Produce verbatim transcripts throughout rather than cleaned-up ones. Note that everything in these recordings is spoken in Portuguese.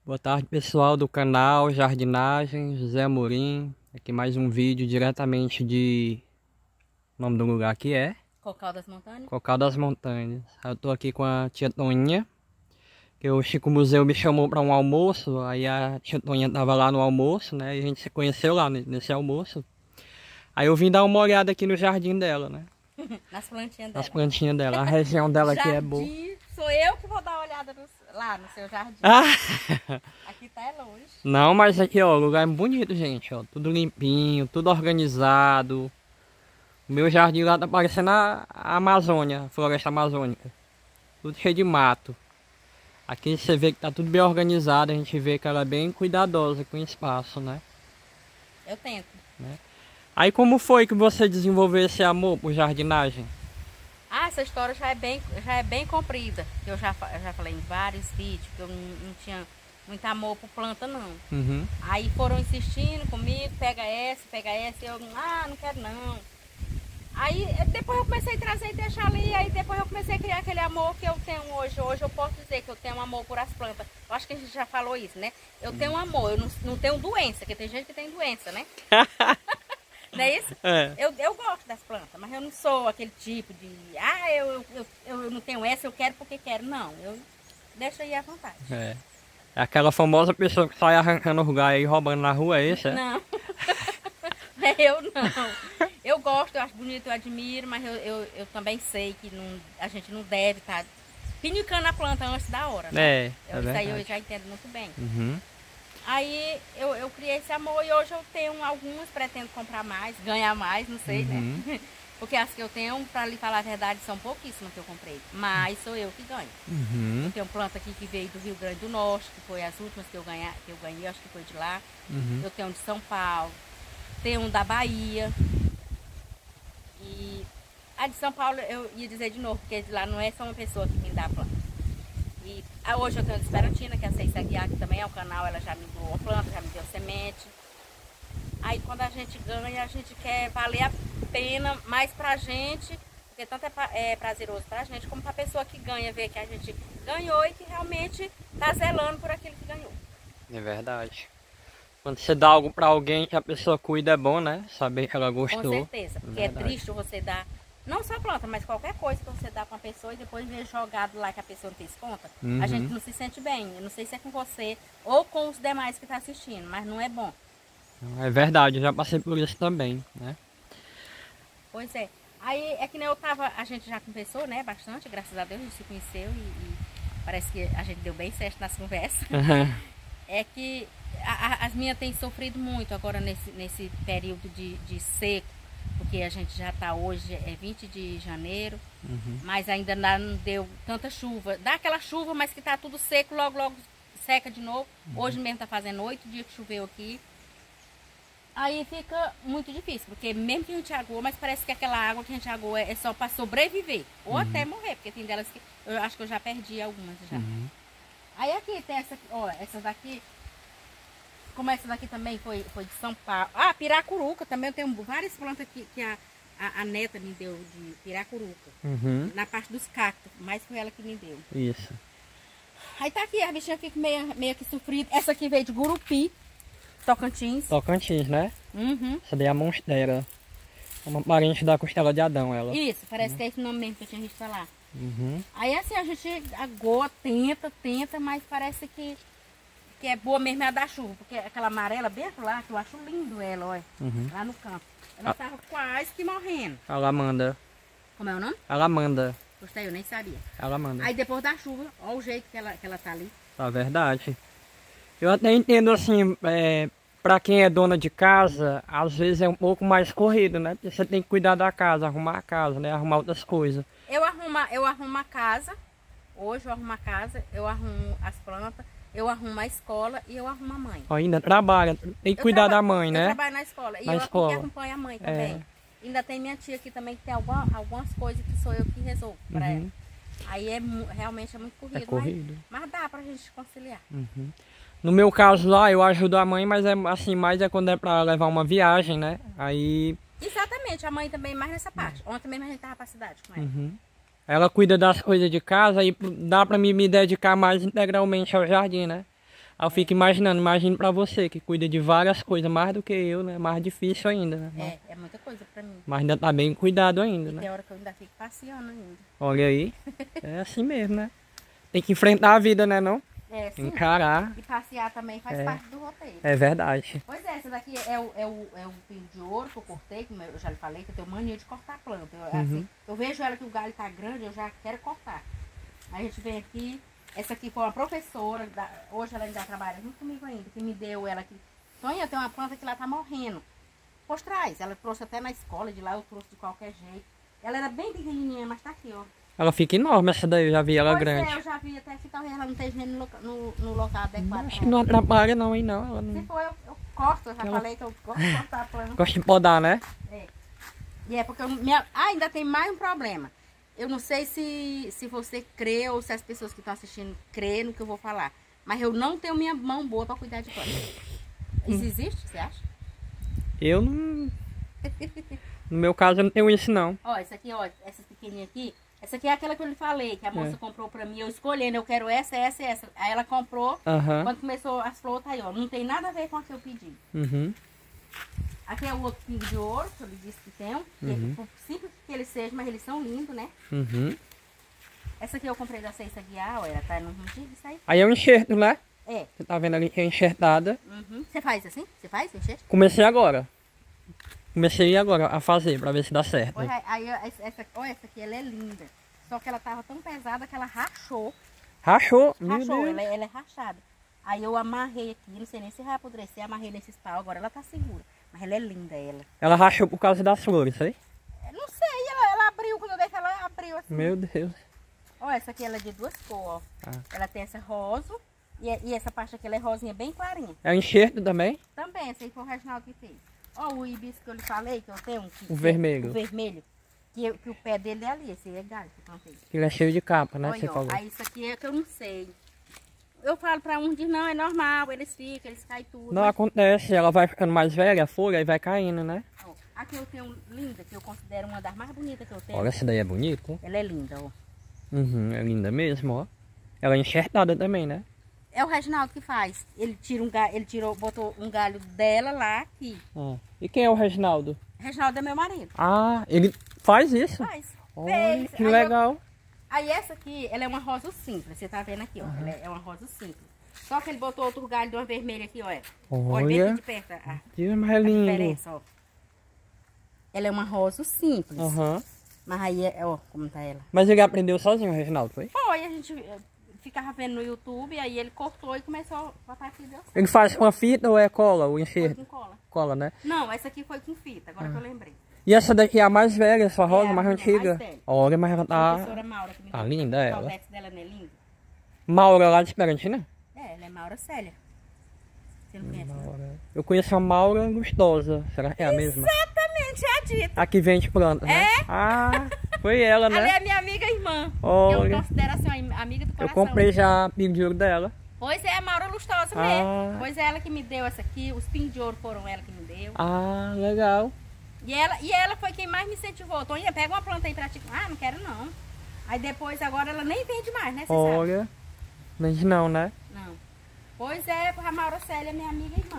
Boa tarde, pessoal do canal Jardinagem, José Amorim. Aqui mais um vídeo diretamente de... O nome do lugar aqui é? Cocal das Montanhas. Cocal das Montanhas. Eu tô aqui com a tia Toninha, que o Chico Museu me chamou para um almoço. Aí a tia Toninha tava lá no almoço, né? E a gente se conheceu lá nesse almoço. Aí eu vim dar uma olhada aqui no jardim dela, né? Nas plantinhas dela. Nas plantinhas dela. A região dela aqui é Jardim, boa. sou eu que vou dar uma olhada no- lá no seu jardim. Ah! Aqui tá é longe. Não, mas aqui, ó, o lugar é bonito, gente, ó. Tudo limpinho, tudo organizado. O meu jardim lá tá parecendo a a Amazônia, a floresta amazônica. Tudo cheio de mato. Aqui você vê que tá tudo bem organizado, a gente vê que ela é bem cuidadosa com o espaço, né? Eu tento. Aí como foi que você desenvolveu esse amor por jardinagem? Ah, essa história já é bem, já é bem comprida. Eu já, fa- eu já falei em vários vídeos que eu não, não tinha muito amor por planta, não. Uhum. Aí foram insistindo comigo, pega essa, pega essa, e eu, ah, não quero não. Aí depois eu comecei a trazer e deixar ali, aí depois eu comecei a criar aquele amor que eu tenho hoje. Hoje eu posso dizer que eu tenho um amor por as plantas. Eu acho que a gente já falou isso, né? Eu tenho um amor, eu não, não tenho doença, porque tem gente que tem doença, né? Não é isso? É. Eu, eu gosto das plantas, mas eu não sou aquele tipo de, ah, eu, eu, eu, eu não tenho essa, eu quero porque quero. Não, eu deixo aí à vontade. É. É aquela famosa pessoa que sai arrancando os galhos e roubando na rua, é isso? É? Não, eu não. Eu gosto, eu acho bonito, eu admiro, mas eu, eu, eu também sei que não, a gente não deve estar pinicando a planta antes da hora, né? É, é Eu, isso aí eu verdade. já entendo muito bem. Uhum. Aí eu, eu criei esse amor e hoje eu tenho algumas, pretendo comprar mais, ganhar mais, não sei, Uhum. né? Porque as que eu tenho, pra lhe falar a verdade, são pouquíssimas que eu comprei. Mas sou eu que ganho. Uhum. Eu tenho planta aqui que veio do Rio Grande do Norte, que foi as últimas que eu, ganha, que eu ganhei, acho que foi de lá. Uhum. Eu tenho de São Paulo, tenho um da Bahia. E a de São Paulo eu ia dizer de novo, porque de lá não é só uma pessoa que me dá a planta. E ah, hoje eu tenho de Esperantina, que é a Ceissa Aguiar, que também é um canal, ela já me doou uma planta, já me deu semente. Aí quando a gente ganha, a gente quer valer a pena mais pra gente, porque tanto é, pra, é prazeroso pra gente, como pra pessoa que ganha, ver que a gente ganhou e que realmente tá zelando por aquilo que ganhou. É verdade. Quando você dá algo pra alguém que a pessoa cuida é bom, né? Saber que ela gostou. Com certeza, porque é Verdade. triste você dar, não só planta, mas qualquer coisa que você dá pra uma pessoa e depois ver jogado lá que a pessoa não fez conta, Uhum. a gente não se sente bem. Eu não sei se é com você ou com os demais que tá assistindo, mas não é bom. É verdade, eu já passei por isso também, né? Pois é. Aí é que nem eu tava, a gente já conversou, né, bastante, graças a Deus a gente se conheceu e, e parece que a gente deu bem certo nas conversas. É que a, a, as minhas têm sofrido muito agora nesse, nesse período de, de seco, porque a gente já tá hoje, é vinte de janeiro, Uhum. mas ainda não deu tanta chuva. Dá aquela chuva, mas que tá tudo seco, logo, logo seca de novo. Hoje mesmo tá fazendo oito dias que choveu aqui. Aí fica muito difícil, porque mesmo que a gente aguou, mas parece que aquela água que a gente aguou é, é só para sobreviver, ou até morrer, porque tem delas que eu acho que eu já perdi algumas já. Uhum. Aí aqui tem essa, ó, essas daqui, como essa daqui também foi, foi de São Paulo. Ah, piracuruca também, eu tenho várias plantas que, que a, a, a neta me deu de piracuruca, Uhum. na parte dos cactos, mas foi ela que me deu. Isso. Aí tá aqui, a bichinha fica meio, meio que sofrida. Essa aqui veio de Gurupi, Tocantins. Tocantins, né? Uhum. Essa daí é a monstera. É uma parente da costela de Adão, ela. Isso, parece que é esse nome mesmo que eu tinha visto falar. Uhum. Aí assim, a gente agoa, tenta, tenta, mas parece que, que é boa mesmo é a da chuva. Porque aquela amarela bem lá, que eu acho lindo ela, olha, Uhum. lá no campo. Ela Ah. tava quase que morrendo. Ela manda. Como é o nome? Ela manda. Gostei, eu nem sabia. Ela manda. Aí depois da chuva, olha o jeito que ela, que ela tá ali. Tá verdade. Eu até entendo assim, é, pra quem é dona de casa, às vezes é um pouco mais corrido, né? Porque você tem que cuidar da casa, arrumar a casa, né? Arrumar outras coisas. Eu arrumo, eu arrumo a casa, hoje eu arrumo a casa, eu arrumo as plantas, eu arrumo a escola e eu arrumo a mãe. Ó, ainda trabalha, tem que Eu cuidar traba- da mãe, Eu né? trabalho na escola. E Na eu escola. que acompanho a mãe também. É. Ainda tem minha tia aqui também, que tem alguma, algumas coisas que sou eu que resolvo pra Uhum. ela. Aí é mu- realmente é muito corrido. É corrido. Mas, mas dá pra gente conciliar. Uhum. No meu caso lá, eu ajudo a mãe, mas é assim, mais é quando é pra levar uma viagem, né? Aí Exatamente, a mãe também mais nessa parte. Ontem mesmo a gente tava pra cidade com ela. uhum. Ela cuida das coisas de casa e dá pra mim me dedicar mais integralmente ao jardim, né? Aí eu fico imaginando, imagino pra você que cuida de várias coisas mais do que eu, né? Mais difícil ainda, né? É, é muita coisa pra mim. Mas ainda tá bem cuidado ainda, E né? tem hora que eu ainda fico passeando ainda. Olha aí, é assim mesmo, né? Tem que enfrentar a vida, né não? É, sim. Encarar, E passear também faz É. parte do roteiro. é verdade. Pois é, essa daqui é o, é o, é o pio de ouro que eu cortei, como eu já lhe falei, que eu tenho mania de cortar a planta. Eu, Uhum. assim, eu vejo ela que o galho tá grande, eu já quero cortar. Aí a gente vem aqui, essa aqui foi uma professora, da, hoje ela ainda trabalha junto comigo ainda, que me deu ela aqui. Tonha, eu tenho uma planta que ela tá morrendo. Pois traz, ela trouxe até na escola, de lá eu trouxe de qualquer jeito. Ela era bem pequenininha, mas tá aqui, ó. Ela fica enorme essa daí, eu já vi ela Pois grande. é, eu já vi até que talvez ela não esteja no, loca- no, no local adequado. Acho pra que não ela. atrapalha não, hein não. Ela Se não... for, eu, eu corto, eu já Ela- falei que eu gosto de cortar a planta. Gosta de podar, né? É. E é porque eu, minha, ah, ainda tem mais um problema. Eu não sei se, se você crê ou se as pessoas que estão assistindo crê no que eu vou falar. Mas eu não tenho minha mão boa para cuidar de planta. Isso existe, você acha? Eu não... No meu caso eu não tenho isso não. Ó, essa aqui, ó, essa pequenininha aqui. Essa aqui é aquela que eu lhe falei, que a moça É. comprou pra mim. Eu escolhendo, eu quero essa, essa e essa. Aí ela comprou. Aham. Quando começou as flores, tá aí, ó. Não tem nada a ver com a que eu pedi. Uhum. Aqui é o outro pingo de ouro, que eu lhe disse que tem. um, que Uhum. por simples que eles sejam, mas eles são lindos, né? Uhum. Essa aqui eu comprei da Ceissa Guiar, ó. Ela tá no rugido, isso aí. Aí eu enxerto, né? É. Você tá vendo ali que é enxertada. Uhum. Você faz assim? Você faz? Enxerto? Comecei agora. Comecei agora a fazer pra ver se dá certo. Olha, aí, ó, essa, essa, ó, essa aqui, ela é linda. Só que ela tava tão pesada que ela rachou. Rachou, meu Rachou, Deus. ela, é- ela é rachada. Aí eu amarrei aqui, não sei nem se vai apodrecer, amarrei nesses pau, agora ela tá segura. Mas ela é linda, ela. Ela rachou por causa das flores, aí? Eu não sei, ela, ela abriu, quando eu deixei ela abriu assim. Meu Deus. Ó, essa aqui ela é de duas cores, ó. Ah. Ela tem essa rosa e, e essa parte aqui ela é rosinha bem clarinha. É enxerto também? Também, essa aí foi o Reginaldo que fez. Ó, o hibisco que eu lhe falei, que eu tenho. Que, O vermelho. O vermelho. Que, eu- que o pé dele é ali, esse aí é galho que eu plantei. Ele é cheio de capa, né? Olha, Você ó, falou. aí isso aqui é que eu não sei. Eu falo pra uns, diz, não, é normal, eles ficam, eles caem tudo. Não Mas, acontece, ela vai ficando mais velha, a folha, e vai caindo, né? ó, aqui eu tenho linda, que eu considero uma das mais bonitas que eu tenho. Olha, essa daí é bonita. Ela é linda, ó. Uhum, é linda mesmo, ó. Ela é enxertada também, né? É o Reginaldo que faz. Ele tira um galho, ele tirou, botou um galho dela lá aqui. Ah. E quem é o Reginaldo? Reginaldo é meu marido. Ah, ele faz isso? Faz. Olha, Fez. que Aí eu- legal. Aí essa aqui, ela é uma rosa simples. Você tá vendo aqui, ó. Ela é uma rosa simples. Só que ele botou outro galho de uma vermelha aqui, olha. Olha bem Olha, aqui de perto a, Deus, mas é a lindo. diferença, ó. Ela é uma rosa simples. Aham. Mas aí, é, ó, como tá ela. Mas ele aprendeu sozinho, o Reginaldo, foi? Foi, a gente eh, ficava vendo no YouTube, aí ele cortou e começou a botar aqui, deu certo. Ele faz com a fita ou é cola, o Foi enxerto? com cola. Cola, né? Não, essa aqui foi com fita, agora que eu lembrei. E essa daqui é a mais velha, essa rosa, É, a mais mais antiga. velha. Olha, mas ela A tá... professora Maura que me Tá deu. linda ela. O Caldex dela não é lindo? Maura lá de Esperantina? É, ela é Maura Célia. Você não conhece, não? Maura. Eu conheço a Maura Lustosa. Será que é a mesma? Exatamente, é a dita. A que vende plantas, né? É? Ah, foi ela, Ela é né? a minha amiga e irmã. Olha. Eu considero assim, uma amiga do Eu coração. comprei já pingo de ouro dela. Pois é, a Maura Lustosa Ah. mesmo. Pois é, ela que me deu essa aqui. Os pingos de ouro foram ela que me deu. Ah, legal. E ela, e ela foi quem mais me incentivou. Toninha, pega uma planta aí pra ti. Ah, não quero não. Aí depois, agora ela nem vende mais, né? Você sabe? Olha. Mas não, né? Não. Pois é, a Maura Célia é minha amiga e irmã.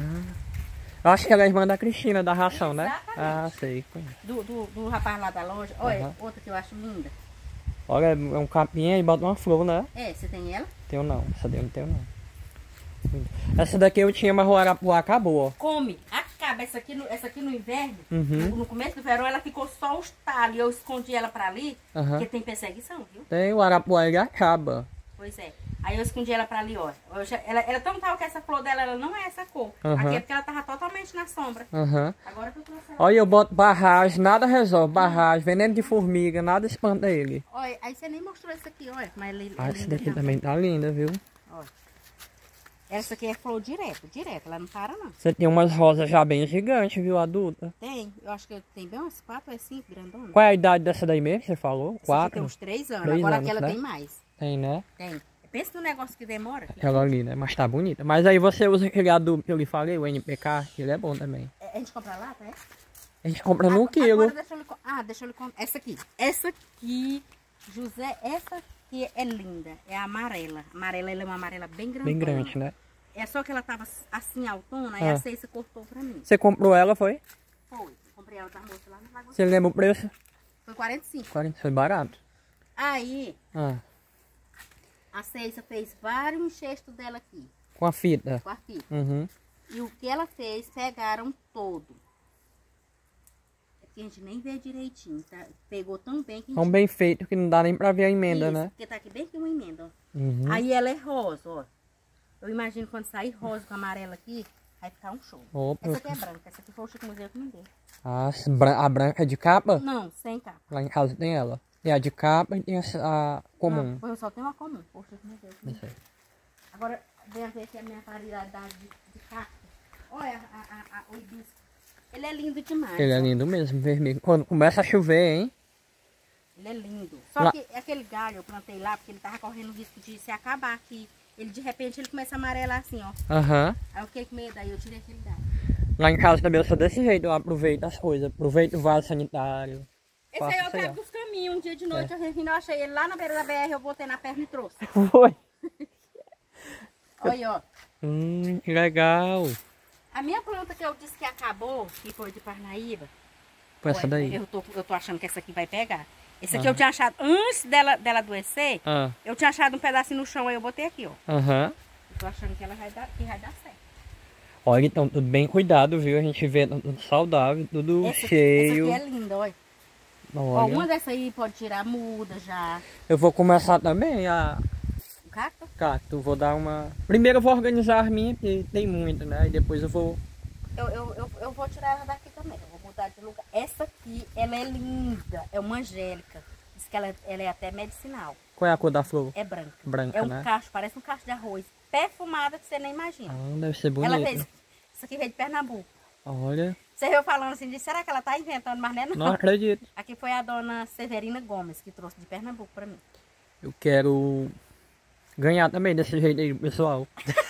Eu acho que ela é irmã da Cristina, da ração, né? Exatamente. Ah, sei. conheço. Do, do, do rapaz lá da loja. Olha, Aham. outra que eu acho linda. Olha, é um capinha e bota uma flor, né? É, você tem ela? Tenho não. Essa daí eu não tenho não. Essa daqui eu tinha, mas o arapuá acabou, ó. Come. Acaba. Essa aqui no, essa aqui no inverno, Uhum. no, no começo do verão, ela ficou só os talhos. Eu escondi ela pra ali, Aham. porque tem perseguição, viu? Tem o arapuá, ele acaba. Pois é. Aí eu escondi ela pra ali, ó. Eu já- ela, ela é tão tal que essa flor dela, ela não é essa cor. Aham. Aqui é porque ela tava totalmente na sombra. Aham. Agora que eu trouxe ela. Olha, eu boto barragem, nada resolve. Barragem, veneno de formiga, nada espanta ele. Olha, aí você nem mostrou essa aqui, olha. Mas ela é Ah, linda essa daqui também. também tá linda, viu? Olha. Essa aqui é flor direto, direto. Ela não para, não. Você tem umas rosas já bem gigantes, viu, adulta? Tem. Eu acho que tem bem umas quatro ou cinco grandona. Qual é a idade dessa daí mesmo, você falou? Essa aqui Quatro? tem uns três anos. Três Agora anos, aquela né? tem mais. Tem, né? Tem. Pensa no negócio que demora. filha. Ela ali, né? Mas tá bonita. Mas aí você usa aquele adubo que eu lhe falei, o N P K, que ele é bom também. É, a gente compra lá, tá? É? A gente compra no Agora- quilo. Agora deixa eu lhe con- Ah, deixa eu lhe contar. Essa aqui. Essa aqui, José, essa aqui é linda. É a amarela. Amarela, ela é uma amarela bem grande. Bem grande, né? É só que ela tava assim, altona, aí Ah. a Ceissa cortou pra mim. Você comprou ela, foi? Foi. Comprei ela da moça lá no Lagoa. Você lembra o preço? Foi quarenta e cinco. quarenta, foi barato. Aí, Ah, a Ceissa fez vários enxestos dela aqui, com a fita. com a fita. Uhum. E o que ela fez, pegaram todo. É que a gente nem vê direitinho, tá? Pegou tão bem que a gente... Tão bem feito que não dá nem pra ver a emenda, Isso, né? porque tá aqui bem que uma emenda, ó. Uhum. Aí ela é rosa, ó. Eu imagino quando sair rosa com amarela aqui, vai ficar um show. Opa. Essa aqui é branca, essa aqui foi o Chico Museu que me deu. Ah, essa bran- a branca é de capa? Não, sem capa. Lá em casa tem ela. Tem a de capa e tem essa- a comum. Não, eu só tenho uma comum, foi o Chico Museu que me Isso deu. aí. Agora, vem ver aqui a minha variedade de, de cacto. Olha a, a, a, o hibisco. Ele é lindo demais. Ele é ó. lindo mesmo, vermelho. Quando começa a chover, hein? Ele é lindo. Só Lá- que aquele galho eu plantei lá porque ele tava correndo o risco de se acabar aqui. Ele de repente ele começa a amarelar assim, ó. Aham. Aí eu fiquei com medo, aí eu tirei aquele galho. Lá em casa também eu sou desse jeito, eu aproveito as coisas. Aproveito o vaso sanitário. Esse Faço aí eu isso aí, pego ó. dos caminhos. Um dia de noite eu refino, eu achei ele lá na beira da B R, eu botei na perna e trouxe. Foi. Olha aí, ó. Hum, que legal. A minha planta que eu disse que acabou, que foi de Parnaíba. Com essa Ué, daí. Eu tô, eu tô achando que essa aqui vai pegar. Esse aqui eu tinha achado, antes dela, dela adoecer, Ah, eu tinha achado um pedacinho no chão, aí eu botei aqui, ó. aham. Eu tô achando que ela vai dar, que vai dar certo. Olha, então tudo bem cuidado, viu? A gente vê tudo saudável, tudo Essa, cheio. essa aqui é linda, olha. Ó, Olha. uma dessa aí pode tirar muda já. Eu vou começar também a O cacto? cacto. Vou dar uma. Primeiro eu vou organizar as minhas, porque tem muito, né? E depois eu vou. Eu, eu, eu, eu vou tirar ela daqui também. Eu vou mudar de lugar. Essa aqui, ela é linda. É uma angélica. Diz que ela, é- ela é até medicinal. Qual é a cor da flor? É branca. Branca, É um né? cacho, parece um cacho de arroz. Perfumada que você nem imagina. Ah, deve ser bonito. Ela fez. Isso aqui veio de Pernambuco. Olha, Você veio falando assim, de, será que ela tá inventando, mas não é não. não acredito. Aqui foi a dona Severina Gomes que trouxe de Pernambuco pra mim. Eu quero ganhar também desse jeito aí, pessoal.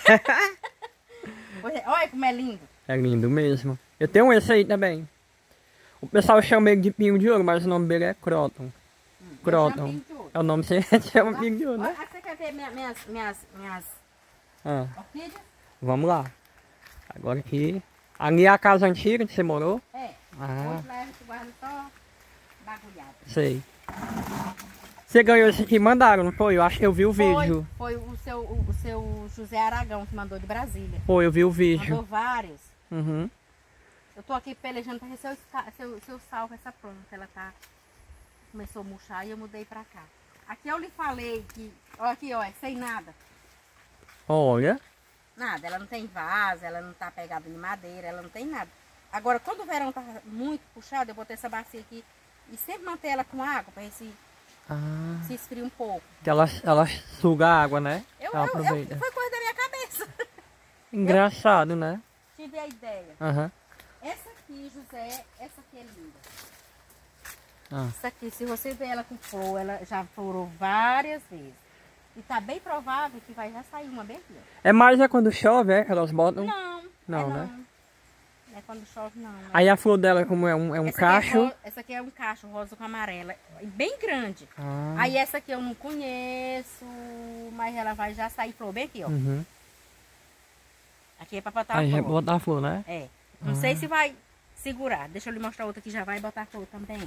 Pois é, olha como é lindo. É lindo mesmo. Eu tenho esse aí também. O pessoal chama ele de pinho de ouro, mas o nome dele é Croton. Croton. Eu chamo de ouro. É o nome que você chama pinho de ouro, Olha, né? você quer ver minha- minhas, minhas, minhas Ah, orquídeas? vamos lá. Agora aqui. Ali é a casa antiga que você morou? É. Ah, Hoje lá a gente guarda só bagulhada. sei. Você ganhou esse aqui, mandaram, não foi? Eu acho que eu vi o vídeo. Foi, foi o, seu, o, o seu José Aragão que mandou de Brasília. Foi, eu vi o vídeo. Mandou vários. Uhum. Eu tô aqui pelejando pra ver se eu, esca- se eu, se eu salvo essa planta. Ela tá... Começou a murchar e eu mudei pra cá. Aqui eu lhe falei que... Olha aqui, ó, é sem nada. Olha. Nada, ela não tem vaso, ela não tá pegada em madeira, ela não tem nada. Agora, quando o verão tá muito puxado, eu botei essa bacia aqui e sempre manter ela com água pra ver se, Ah, se esfria um pouco. que ela, ela suga a água, né? Eu, Ela eu, eu, aproveita. foi coisa da minha cabeça. Engraçado, né? Tive a ideia. Aham. Essa aqui, José, essa aqui é linda. Ah. Essa aqui, se você ver ela com flor, ela já florou várias vezes. E tá bem provável que vai já sair uma bem aqui, ó. É mais é quando chove, é? Que elas botam. Não, Não, é né? não. Não é quando chove, não. né? Aí a flor dela, como é um, é um essa aqui é cacho. ro- essa aqui é um cacho rosa com amarela, bem grande. Ah. Aí essa aqui eu não conheço, mas ela vai já sair flor bem aqui, ó. Uhum. Aqui é pra botar Aí a já flor. botar a flor, né? É. Não sei se vai segurar. Deixa eu lhe mostrar outra que já vai botar flor também.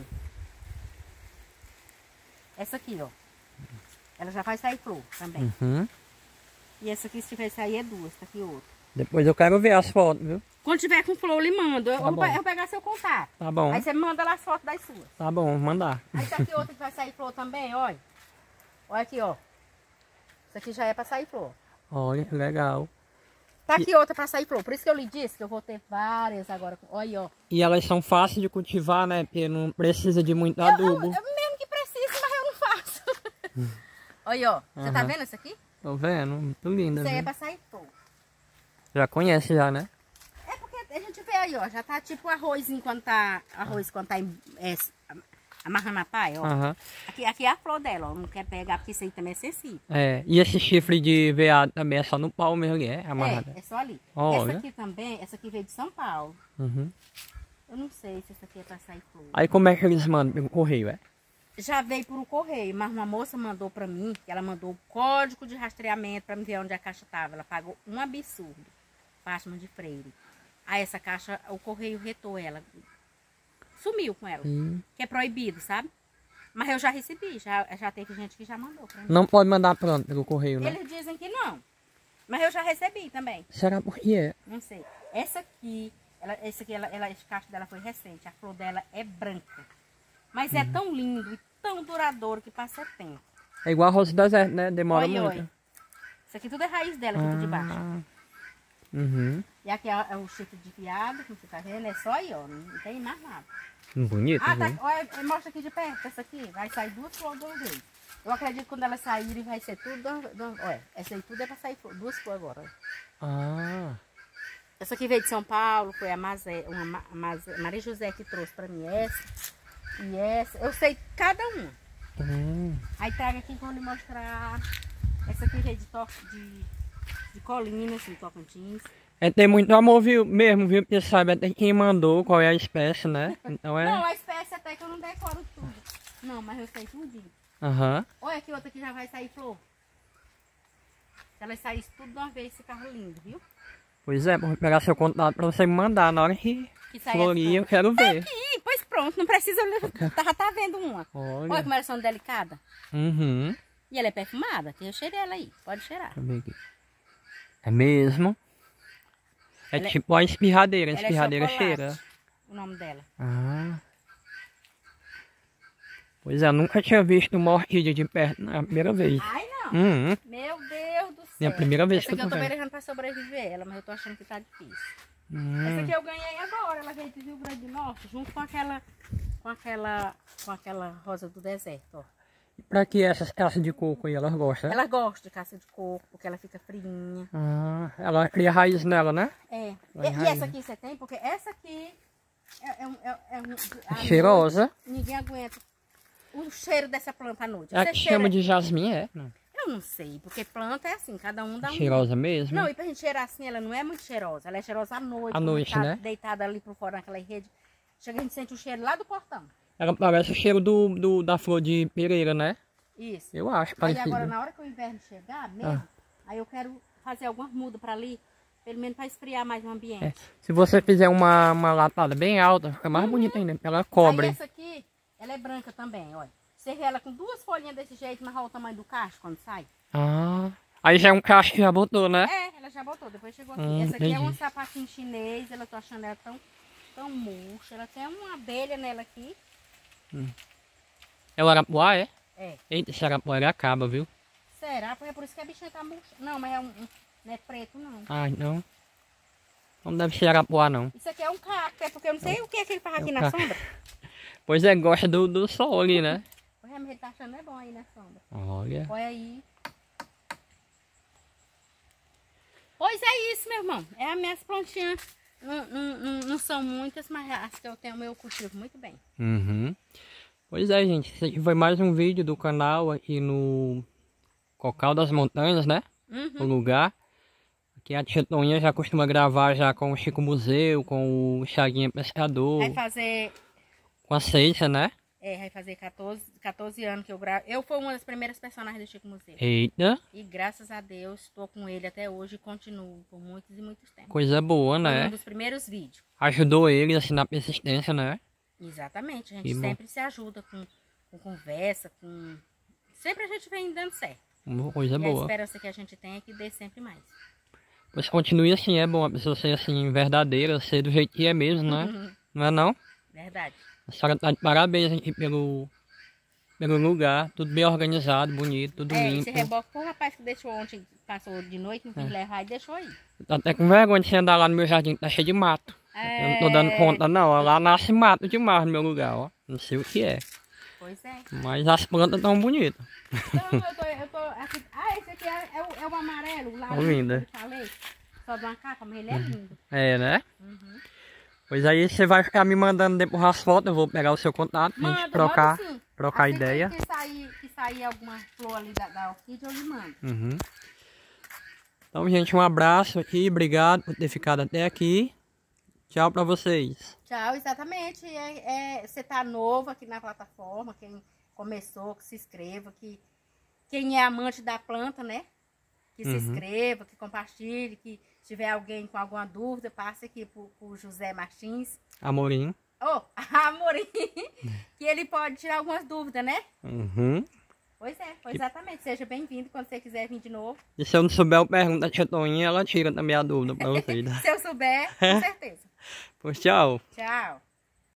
Essa aqui, ó. Ela já vai sair flor também. Uhum. E essa aqui, se tiver sair, é duas. Tá aqui outra. Depois eu quero ver as fotos, viu? Quando tiver com flor, eu lhe mando. Eu, Tá eu bom. vou pe- eu vou pegar seu contato. Tá bom. Aí você me manda lá as fotos das suas. Tá bom, vou mandar. Aí tá aqui outra que vai sair flor também, olha. Olha aqui, ó. Isso aqui já é pra sair flor. Olha, que legal. Tá aqui outra pra sair flor. Por isso que eu lhe disse que eu vou ter várias agora. Olha aí, ó. E elas são fáceis de cultivar, né? Porque não precisa de muito Eu, eu, adubo. eu mesmo que precise, mas eu não faço. Olha aí, ó. Você tá Aham. vendo isso aqui? Tô vendo, muito linda, Isso aí é viu? pra sair flor. Já conhece já, né? É porque a gente vê aí, ó. Já tá tipo arroz enquanto tá... Arroz quando tá em, é, amarrando a paia, ó. Aham. Aqui, aqui é a flor dela, ó. Não quer pegar porque isso aí também é sensível. É, e esse chifre de veado também é só no pau mesmo, ali, é amarrado. É, é só ali. Olha. Essa aqui também, essa aqui veio de São Paulo. Uhum. Eu não sei se essa aqui é pra sair flor. Aí como é que eles mandam pelo correio, é? já veio por o correio, mas uma moça mandou pra mim, que ela mandou o código de rastreamento pra me ver onde a caixa tava. Ela pagou um absurdo. Fátima de Freire. Aí essa caixa, o correio retou ela. Sumiu com ela. Hum. Que é proibido, sabe? Mas eu já recebi, já, já teve gente que já mandou pra mim. Não pode mandar pronto pelo correio, né? Eles dizem que não. Mas eu já recebi também. Será por quê? Não sei. Essa aqui, ela, essa aqui, ela, ela, esse caixa dela foi recente. A flor dela é branca. Mas uhum. é tão lindo e tão duradouro que passa tempo. É igual a rosa do deserto, né? Demora Olha, muito. olha. Isso aqui tudo é raiz dela, aqui ah. tudo de baixo. Uhum. E aqui é, é o chifre de viado, como você tá vendo. É só aí, ó. Não tem mais nada. Bonito, Ah, tá. viu? Olha, mostra aqui de perto. Essa aqui vai sair duas flores de uma vez. Eu acredito que quando elas saírem vai ser tudo. Do, do, olha, essa aí tudo é pra sair flor, duas flores agora. Olha. Ah. Essa aqui veio de São Paulo, foi a Mazé, uma Mazé, Maria José que trouxe pra mim essa. E essa. Eu sei cada uma. Hum. Aí traga aqui pra eu lhe mostrar. Essa aqui veio de, to, de, de Colinas, assim, Tocantins. É, tem muito amor, viu? Mesmo, viu? Porque sabe até quem mandou, qual é a espécie, né? Então é... Não, a espécie até que eu não decoro tudo. Não, mas eu sei tudinho. Aham. Uhum. Olha aqui outra que já vai sair flor. Se elas saíssem tudo de uma vez, ficava lindo, viu? Pois é, vou pegar seu contato pra você me mandar na hora que, que florir, eu quero ver. Aqui, pois pronto, não precisa... Já tá vendo uma. Olha, Olha como elas são delicadas. Uhum. E ela é perfumada, tem o cheiro dela aí, pode cheirar. Deixa eu ver aqui. É mesmo? É ela tipo a espirradeira, a ela espirradeira é cheira. O nome dela. Ah. Pois é, eu nunca tinha visto uma orquídea de perto, na primeira vez. Ai, não. Uhum. Meu Deus do céu. Minha primeira vez Essa que aqui eu eu tô tô vendo. pelejando pra sobreviver ela, mas eu tô achando que tá difícil. Hum. Essa aqui eu ganhei agora, ela veio do Rio Grande do Norte, junto com aquela, com aquela, com aquela rosa do deserto, ó. E pra que essas caças de coco aí, elas gostam? Ela gosta de caça de coco, porque ela fica friinha. Ah, ela cria raiz nela, né? É. E, Vai e raiz. essa aqui você tem? Porque essa aqui é, é, um- é, é um... à Cheirosa. noite, ninguém aguenta o cheiro dessa planta à noite. É a Você que cheira- chama de jasmim, é? Não. Eu não sei, porque planta é assim, cada um dá um... Cheirosa mesmo? Não, e pra gente cheirar assim, ela não é muito cheirosa. Ela é cheirosa à noite. À quando noite, tá né? deitada ali por fora naquela rede. Chega, a gente sente o cheiro lá do portão. Ela parece o cheiro do, do, da flor de pereira, né? Isso. Eu acho Aí parecido. agora, na hora que o inverno chegar mesmo, Ah. aí eu quero fazer algumas mudas pra ali, pelo menos pra esfriar mais o ambiente. É. Se você fizer uma, uma latada bem alta, fica mais bonita ainda. Ela cobre. Aí essa aqui, ela é branca também, olha. Você vê ela com duas folhinhas desse jeito, mas olha o tamanho do cacho quando sai. Ah. Aí já é um cacho que já botou, né? É, ela já botou, depois chegou aqui. Hum, essa aqui é um entendi. sapatinho chinês, ela tô achando ela tão, tão murcha. Ela tem uma abelha nela aqui. É o arapuá, é? É. Eita, esse arapuá ele acaba, viu? Será? Porque é por isso que a bichinha tá murcha. Não, mas é um, um- não é preto, não. Ai, não. Não deve ser arapuá, não. Isso aqui é um cacto, é porque eu não sei o que é que ele faz É aqui um na cacto. sombra. Pois é, gosta do, do sol ali, né? O remédio ele tá achando é bom aí na sombra. Olha. Olha aí. Pois é isso, meu irmão. É as minhas plantinhas. Não, não, não, não são muitas, mas acho que eu tenho o meu cultivo muito bem. Uhum. Pois é, gente. Esse aqui foi mais um vídeo do canal aqui no Cocal das Montanhas, né? O Uhum. lugar. Aqui a tia Toninha já costuma gravar já com o Chico Museu, com o Chaguinha Pescador, Vai fazer. com a Seixa, né? É, vai fazer quatorze, quatorze anos que eu gravo. Eu fui uma das primeiras personagens do Chico Museu. Eita, E graças a Deus estou com ele até hoje e continuo por muitos e muitos tempos. coisa boa, Foi um né? dos primeiros vídeos. Ajudou ele assim na persistência, né? Exatamente. A Que gente bom. sempre se ajuda com, com conversa, com. Sempre a gente vem dando certo. Uma coisa E a boa. esperança que a gente tem é que dê sempre mais. Pois continue assim, é bom a pessoa ser assim, verdadeira, ser do jeito que é mesmo, né? Não é não? Verdade. A senhora tá de parabéns aqui pelo, pelo lugar, tudo bem organizado, bonito, tudo É, limpo. esse reboque foi o rapaz que deixou ontem, passou de noite, não quis levar e deixou aí. Eu tô até com vergonha de você andar lá no meu jardim, que tá cheio de mato. Eu não tô dando É. conta não, ó, lá nasce mato demais no meu lugar, ó. Não sei o que é, Pois é. mas as plantas tão bonitas. Então, eu tô, eu tô aqui. Ah, esse aqui é, é, o, é o amarelo, lá Ó, linda. que eu falei. Só de uma capa, mas ele é lindo. É, né? Uhum. Pois aí você vai ficar me mandando depois as fotos, eu vou pegar o seu contato, pra gente Manda, trocar, manda sim. trocar Assim que- ideia. Que sair, que sair alguma flor ali da, da orquídea, eu lhe mando. Uhum. Então, gente, um abraço aqui, obrigado por ter ficado até aqui. Tchau pra vocês. Tchau, exatamente. É, é, você tá novo aqui na plataforma. Quem começou, que se inscreva, que quem é amante da planta, né? Que se Uhum. inscreva, que compartilhe, que se tiver alguém com alguma dúvida, passe aqui pro, pro José Martins. Amorim. Oh, Amorim, que ele pode tirar algumas dúvidas, né? Uhum. Pois é, exatamente. Seja bem-vindo quando você quiser vir de novo. E se eu não souber, eu pergunto a tia Toninha, ela tira também a dúvida pra vocês. Se eu souber, com certeza. Pois tchau. Tchau.